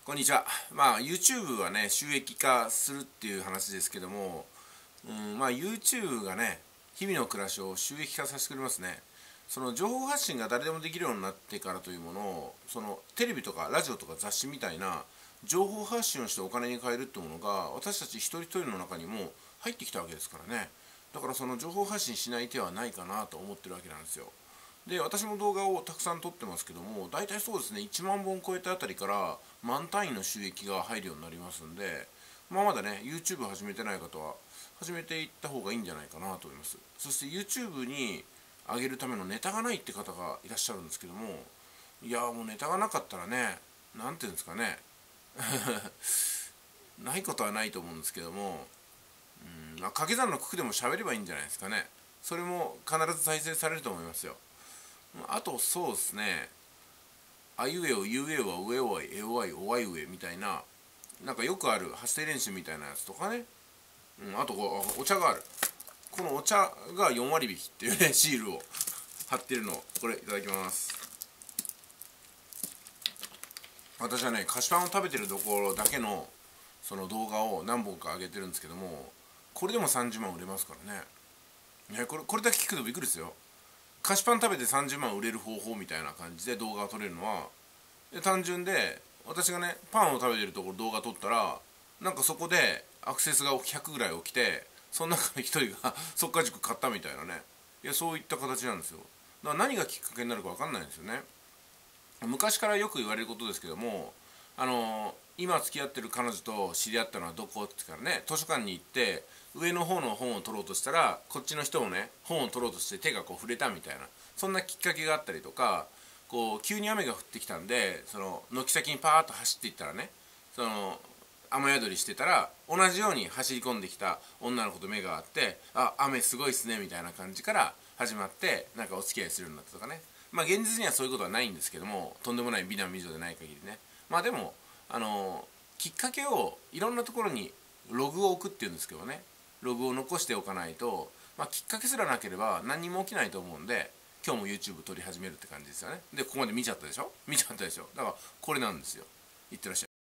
こんにちは。YouTube はね、収益化するっていう話ですけども、YouTube がね、日々の暮らしを収益化させてくれますね。その情報発信が誰でもできるようになってからというものを、そのテレビとかラジオとか雑誌みたいな情報発信をしてお金に換えるってものが、私たち一人一人の中にも入ってきたわけですからね。だからその情報発信しない手はないかなと思ってるわけなんですよ。で、私も動画をたくさん撮ってますけども、大体そうですね、1万本超えたあたりから万単位の収益が入るようになりますんで、まだね YouTube 始めてない方は始めていった方がいいんじゃないかなと思います。そして YouTube に上げるためのネタがないって方がいらっしゃるんですけども、いやもうネタがなかったらね、なんていうんですかねないことはないと思うんですけども、掛け算の九九でも喋ればいいんじゃないですかね。それも必ず再生されると思いますよ。あとそうですね、あいうえおゆうえおは上おわいえおわいおわいうえみたいな、なんかよくある発声練習みたいなやつとかね、あとお茶がある。このお茶が4割引きっていうねシールを貼ってるのを、これいただきます。私はね、菓子パンを食べてるところだけのその動画を何本か上げてるんですけども、これでも30万売れますからね。これだけ聞くとびっくりですよ。菓子パン食べて30万売れる方法みたいな感じで動画を撮れるのは単純で、私がねパンを食べてるところ動画撮ったら、なんかそこでアクセスが100ぐらい起きて、その中の1人が速稼塾買ったみたいなね、そういった形なんですよ。だから何がきっかけになるか分かんないんですよね。昔からよく言われることですけども、今付き合ってる彼女と知り合ったのはどこって言ったらね、図書館に行って上の方の本を取ろうとしたら、こっちの人もね本を取ろうとして手がこう触れたみたいな、そんなきっかけがあったりとか、こう急に雨が降ってきたんで、その軒先にパーッと走っていったらね、その雨宿りしてたら同じように走り込んできた女の子と目が合って、あ、雨すごいっすねみたいな感じから始まって、なんかお付き合いするようになったとかね。現実にはそういうことはないんですけども、とんでもない美男美女でない限りね。でもきっかけをいろんなところにログを置くっていうんですけどね、ログを残しておかないと、きっかけすらなければ何にも起きないと思うんで、今日も YouTube 撮り始めるって感じですよね。でここまで見ちゃったでしょ。だからこれなんですよ。いってらっしゃい。